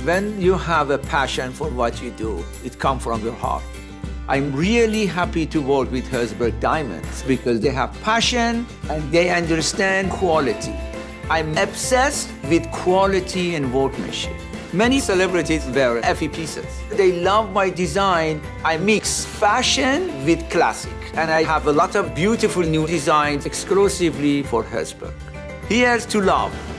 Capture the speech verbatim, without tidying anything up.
When you have a passion for what you do, it comes from your heart. I'm really happy to work with Helzberg Diamonds because they have passion and they understand quality. I'm obsessed with quality and workmanship. Many celebrities wear Effy pieces. They love my design. I mix fashion with classic. And I have a lot of beautiful new designs exclusively for Helzberg. Here's to love.